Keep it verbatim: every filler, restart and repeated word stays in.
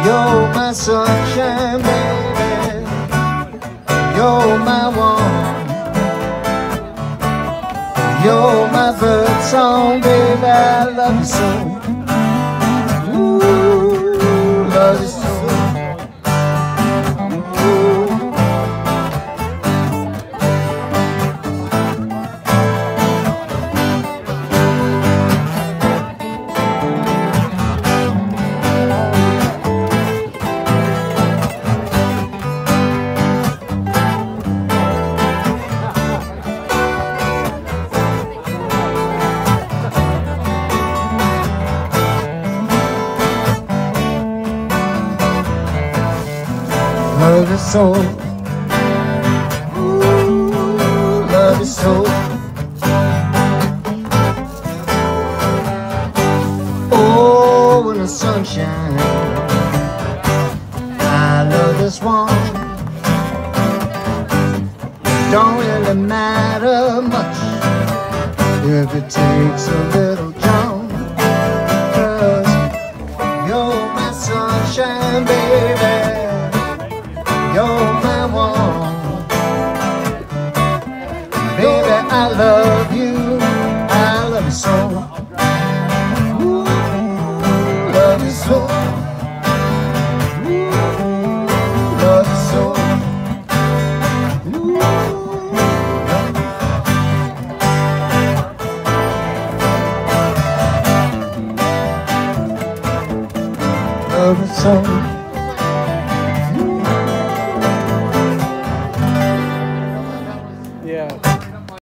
You're my sunshine, baby. You're my one. You're my bird song, baby. I love you so. Ooh, love you so. Love you so. Ooh, love you so. Oh, when the sun shines, I love this one. Don't really matter much if it takes a little jump, 'cause you're my sunshine, baby. You're my one. Baby, I love you. I love you so. Ooh, love you so. Ooh, love you so. Ooh, love you so.